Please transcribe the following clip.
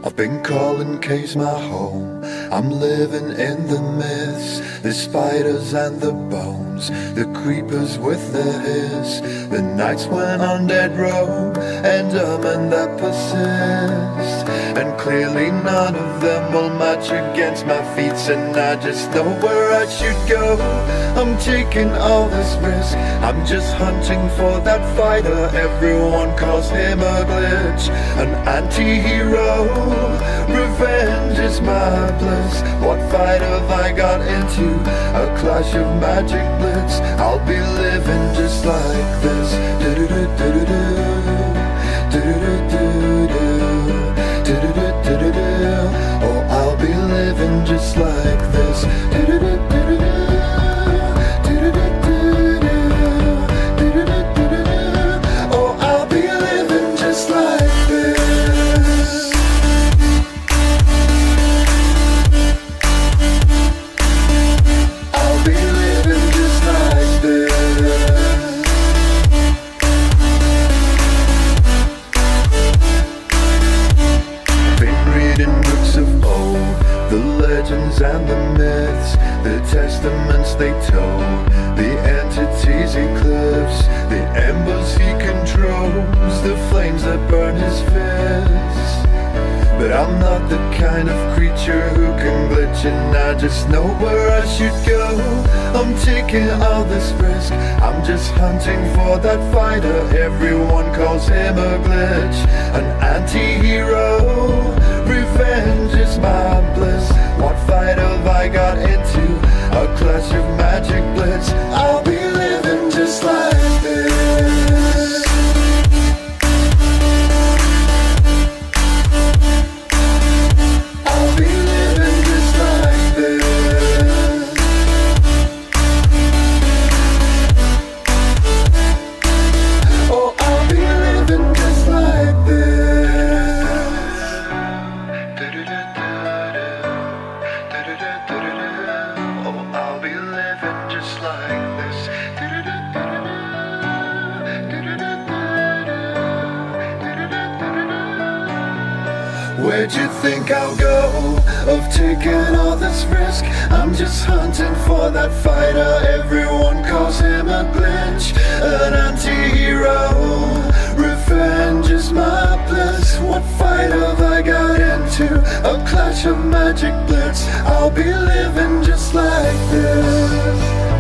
I've been calling caves my home. I'm living in the myths, the spiders and the bones, the creepers with their hiss, the nights when undead roam, and men that persist. And clearly none of them will match against my feats, and I just know where I should go. I'm taking all this risk, I'm just hunting for that fighter. Everyone calls him a glitch, an anti-hero. Revenge is my bliss. What fight have I got into? A clash of magic blitz. I'll be living just like this. Oh, I'll be living just like this. Oh, I'll be living just like this. I'll be living just like this. Been reading books of old, the legends and the myths, the testaments they told, the entities eclipse, the embers he controls, the flames that burn his fists. But I'm not the kind of creature who can glitch, and I just know where I should go. I'm taking all this risk, I'm just hunting for that fighter. Everyone calls him a glitch, an anti-hero. Revenge is my bliss. What fight have I got into? A clash of magic blitz. I'll be living just like this. I'll be living just like this. Oh, I'll be living just like this. Oh, I'll be living just like this. Where'd you think I'll go of taking all this risk? I'm just hunting for that fighter. Everyone calls him a glitch, an anti-hero. Revenge is my bliss. What fight have I got into? A clash of magic blitz. I'll be living just like this.